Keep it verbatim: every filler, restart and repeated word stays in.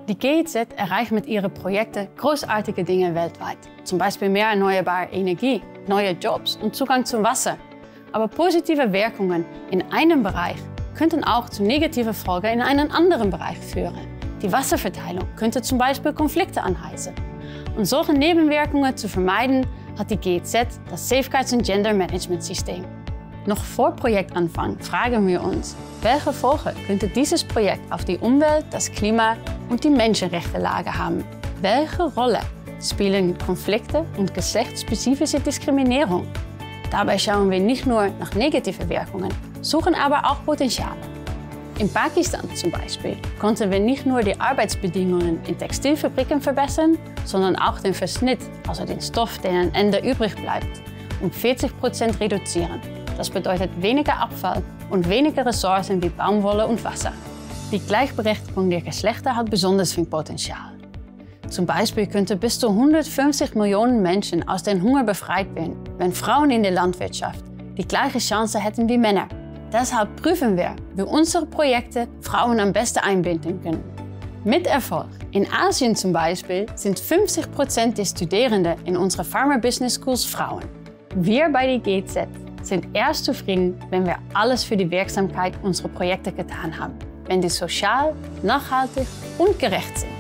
Die G I Z erreicht mit ihren Projekten großartige Dinge weltweit. Zum Beispiel mehr erneuerbare Energie, neue Jobs und Zugang zum Wasser. Aber positive Wirkungen in einem Bereich könnten auch zu negativen Folgen in einen anderen Bereich führen. Die Wasserverteilung könnte zum Beispiel Konflikte anheizen. Um solche Nebenwirkungen zu vermeiden, hat die G I Z das Safeguards and Gender Management System. Noch vor Projektanfang fragen wir uns, welche Folgen könnte dieses Projekt auf die Umwelt, das Klima und die Menschenrechtenlage haben? Welche Rolle spielen Konflikte und geschlechtsspezifische Diskriminierung? Dabei schauen wir nicht nur nach negativen Wirkungen, suchen aber auch Potenziale. In Pakistan zum Beispiel konnten wir nicht nur die Arbeitsbedingungen in Textilfabriken verbessern, sondern auch den Verschnitt, also den Stoff, der am Ende übrig bleibt, um vierzig Prozent reduzieren. Das bedeutet weniger Abfall und weniger Ressourcen wie Baumwolle und Wasser. Die Gleichberechtigung der Geschlechter hat besonders viel Potenzial. Zum Beispiel könnte bis zu hundertfünfzig Millionen Menschen aus dem Hunger befreit werden, wenn Frauen in der Landwirtschaft die gleiche Chance hätten wie Männer. Deshalb prüfen wir, wie unsere Projekte Frauen am besten einbinden können. Mit Erfolg. In Asien zum Beispiel sind fünfzig Prozent der Studierenden in unseren Farmer Business Schools Frauen. Wir bei der G I Z sind erst zufrieden, wenn wir alles für die Wirksamkeit unserer Projekte getan haben, wenn die sozial, nachhaltig und gerecht sind.